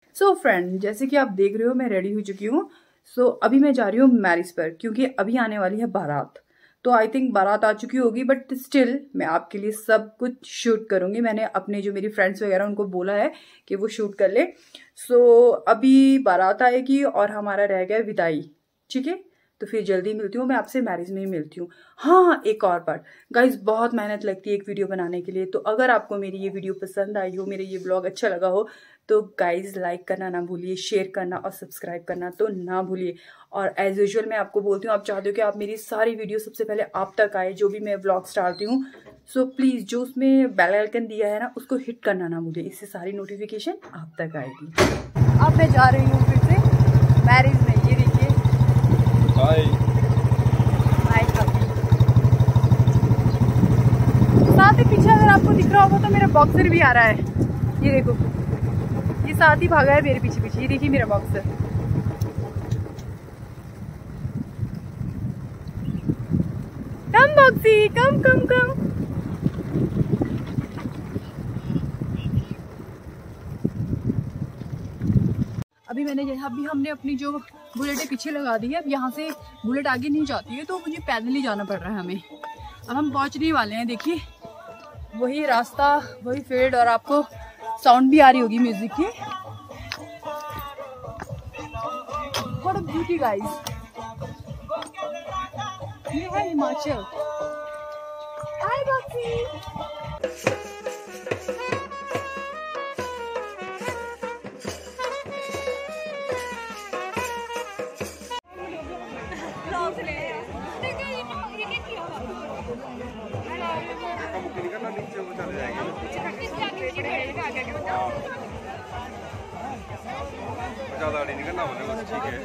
So friend, जैसे कि आप देख रहे हो मैं रेडी हो चुकी हूँ। सो अभी मैं जा रही हूँ मैरिज पर, क्योंकि अभी आने वाली है बारात। तो आई थिंक बारात आ चुकी होगी, बट स्टिल मैं आपके लिए सब कुछ शूट करूँगी। मैंने अपने जो मेरी फ्रेंड्स वगैरह उनको बोला है कि वो शूट कर ले। सो अभी बारात आएगी और हमारा रह गया विदाई, ठीक है। तो फिर जल्दी मिलती हूँ, मैं आपसे मैरिज में ही मिलती हूँ। हाँ, एक और बात गाइज, बहुत मेहनत लगती है एक वीडियो बनाने के लिए। तो अगर आपको मेरी ये वीडियो पसंद आई हो, मेरा ये ब्लॉग अच्छा लगा हो, तो गाइज लाइक करना ना भूलिए, शेयर करना और सब्सक्राइब करना तो ना भूलिए। और एज यूजुअल मैं आपको बोलती हूँ, आप चाहते हो कि आप मेरी सारी वीडियो सबसे पहले आप तक आए, जो भी मैं व्लॉग्स डालती हूँ। सो प्लीज़ जो उसमें बेल आइकन दिया है ना, उसको हिट करना ना भूलिए, इससे सारी नोटिफिकेशन आप तक आएगी। अब मैं जा रही हूँ फिर से मैरिज में। ये देखिए, साथ ही पीछे अगर आपको दिख रहा होगा तो मेरा बॉक्सर भी आ रहा है। ये देखो, ये साथ ही भागा है मेरे पीछे पीछे। ये देखिए मेरा बॉक्सर। कम बॉक्सी, कम कम कम। अभी हमने अपनी जो बुलेटें पीछे लगा दी है। अब यहाँ से बुलेट आगे नहीं जाती है, तो मुझे पैदल ही जाना पड़ रहा है हमें। अब हम पहुँचने वाले हैं। देखिए वही रास्ता, वही फील्ड, और आपको साउंड भी आ रही होगी म्यूजिक की। व्हाट अ ब्यूटी गाइस, ये है हिमाचल। हाय बॉक्सी। ज़्यादा नहीं करना बस, ठीक है।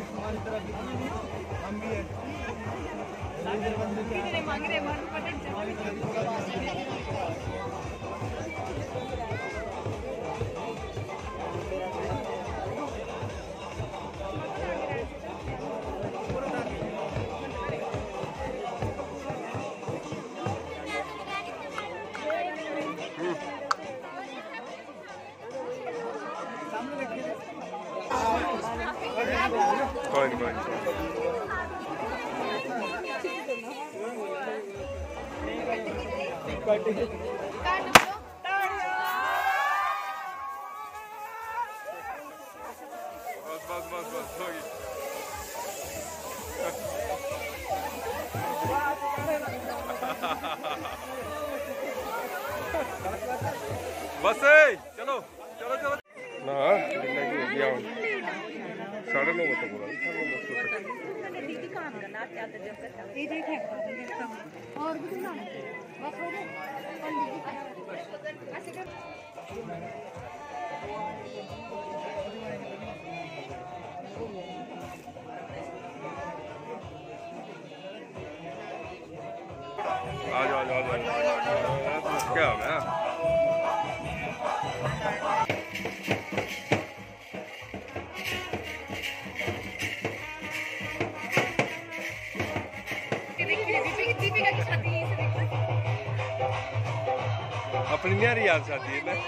कोई बस चलो चलो चलो ना 9:30 बजे बोला। दीदी काम करना और आ जाओ क्या हो गया। अपनी न्यारी याद शादी है ना।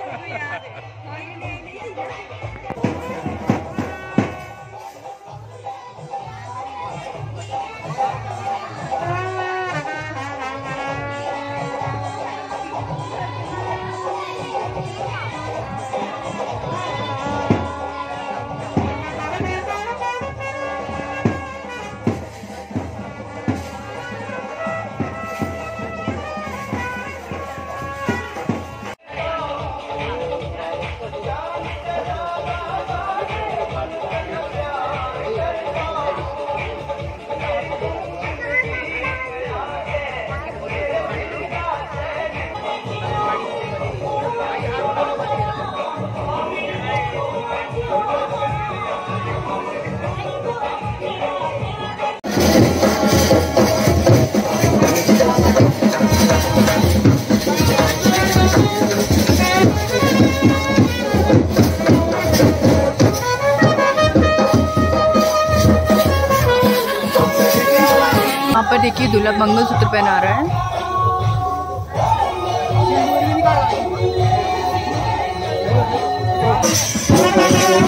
यहाँ पर देखिए दूल्हा मंगलसूत्र पहना रहा है।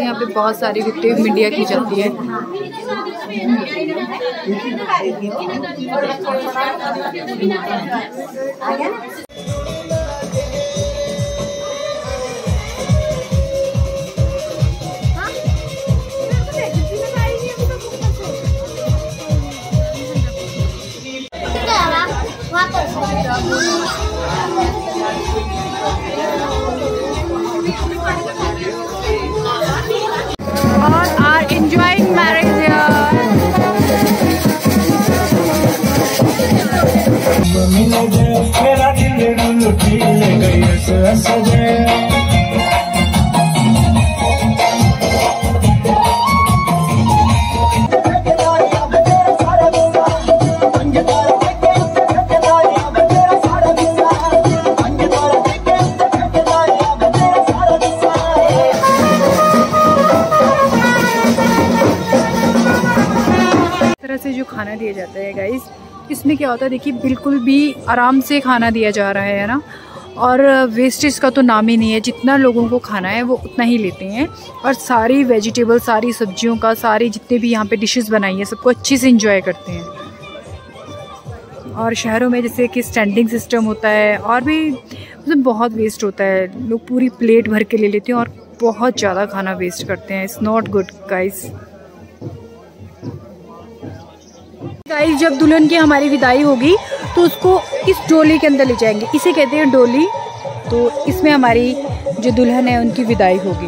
यहाँ पे बहुत सारी गेट ऑफ इंडिया की जाती है। Enjoying marriage here. से जो खाना दिया जाता है गाइस, इसमें क्या होता है देखिए, बिल्कुल भी आराम से खाना दिया जा रहा है ना, और वेस्टेज का तो नाम ही नहीं है। जितना लोगों को खाना है वो उतना ही लेते हैं, और सारी वेजिटेबल, सारी सब्जियों का, सारी जितने भी यहाँ पे डिशेस बनाई है सबको अच्छे से एंजॉय करते हैं। और शहरों में जैसे कि स्टैंडिंग सिस्टम होता है और भी उसमें बहुत वेस्ट होता है, लोग पूरी प्लेट भर के ले लेते हैं और बहुत ज़्यादा खाना वेस्ट करते हैं। It's not good guys. Guys जब दुल्हन की हमारी विदाई होगी तो उसको इस डोली के अंदर ले जाएंगे, इसे कहते हैं डोली। तो इसमें हमारी जो दुल्हन है उनकी विदाई होगी।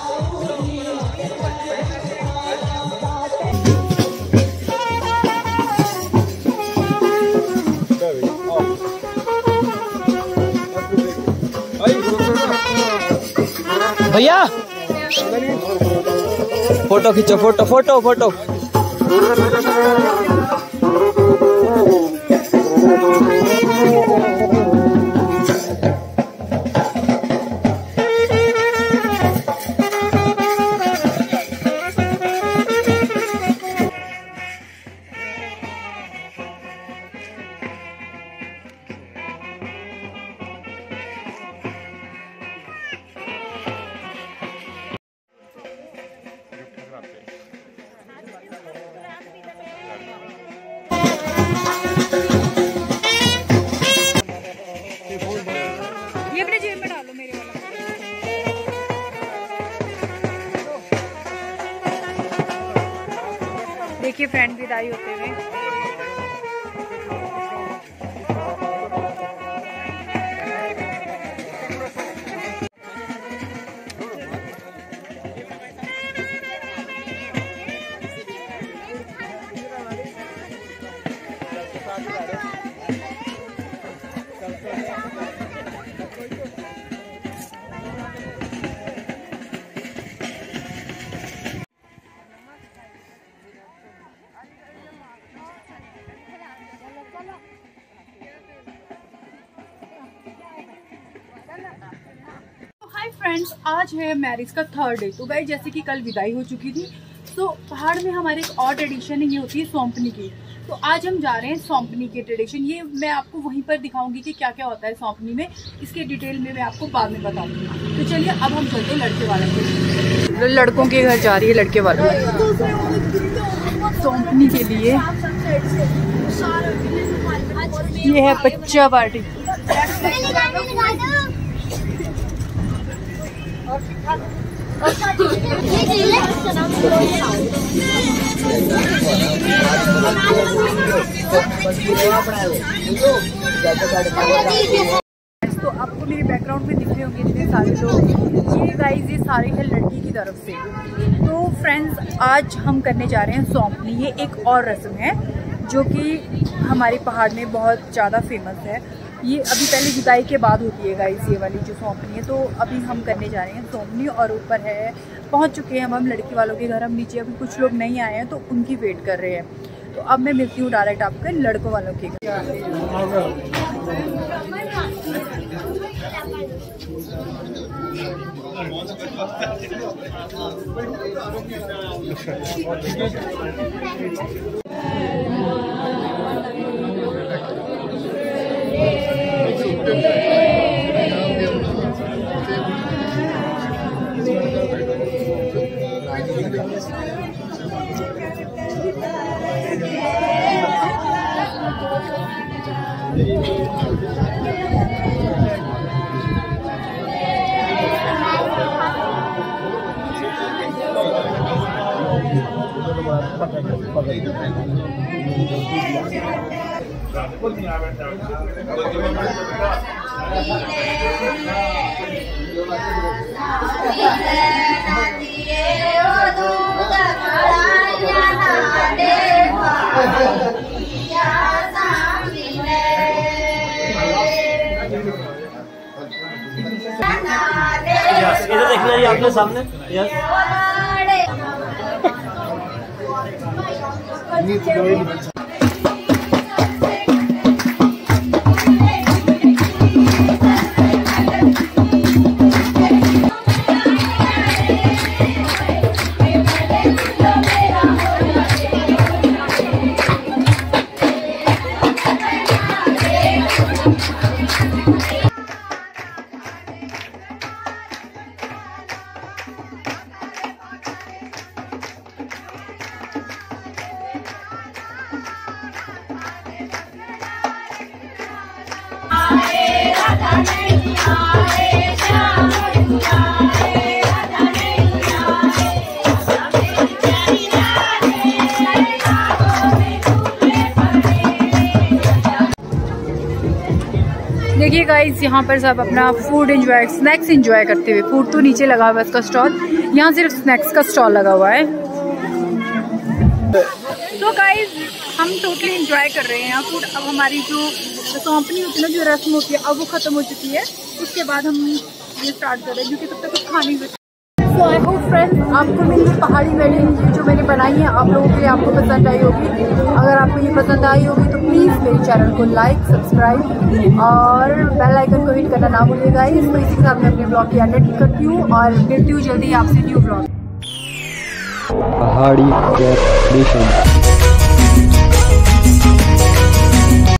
भैया फोटो खींचो, फोटो फोटो फोटो। ये अपने जेब में डालो मेरे वाला। देखिए फ्रेंड विदाई होते हुए। हाय फ्रेंड्स, आज है मैरिज का 3rd डे। तो गाइस जैसे कि कल विदाई हो चुकी थी, तो पहाड़ में हमारे एक और ट्रेडिशन है, ये होती है सौंपनी की। तो आज हम जा रहे हैं सौंपनी की ट्रेडिशन। ये मैं आपको वहीं पर दिखाऊंगी कि क्या क्या होता है सौंपनी में, इसके डिटेल में मैं आपको बाद में बताऊंगी। तो चलिए अब हम चलते हैं लड़के वाले के। लड़कों के घर जा रही है लड़के वालों सौंपनी के लिए। ये है बच्चा पार्टी। तो आपको मेरे बैकग्राउंड में दिख रहे होंगे इतने सारे लोग। ये गाइस ये सारे हैं लड़की की तरफ से। तो फ्रेंड्स आज हम करने जा रहे हैं सौंपनी। ये एक और रस्म है जो कि हमारे पहाड़ में बहुत ज़्यादा फेमस है। ये अभी पहले विदाई के बाद होती है गाइस, ये वाली जो सौंपनी है। तो अभी हम करने जा रहे हैं सौंपनी, और ऊपर है, पहुंच चुके हैं हम लड़की वालों के घर। हम नीचे अभी कुछ लोग नहीं आए हैं तो उनकी वेट कर रहे हैं। तो अब मैं मिलती हूँ डायरेक्ट आपके लड़कों वालों के घर। इधर देखना जी आपने सामने। यस देखिए गाइस, यहाँ पर सब अपना फूड एंजॉय, स्नैक्स एंजॉय करते हुए, फूड तो नीचे लगा हुआ है इसका स्टॉल, यहाँ सिर्फ स्नैक्स का स्टॉल लगा हुआ है। तो गाइस हम टोटली एंजॉय कर रहे हैं यहाँ फूड। अब हमारी जो सौंपनी होती है ना, जो रस्म होती है, अब वो खत्म हो चुकी है। उसके बाद हम ये स्टार्ट कर रहे हैं क्योंकि तब तक कुछ खाने में। सो आई होप फ्रेंड्स आपको मेरी पहाड़ी वेडिंग जो मैंने बनाई है आप लोगों के लिए आपको पसंद आई होगी। अगर आपको ये पसंद आई होगी तो प्लीज़ मेरे चैनल को लाइक, सब्सक्राइब और बेल आइकन को हिट करना ना भूलिएगा। इसको इसी के साथ मैं अपने ब्लॉग की एडिट करती हूँ और मिलती हूँ जल्दी आपसे न्यू ब्लॉग। पहाड़ी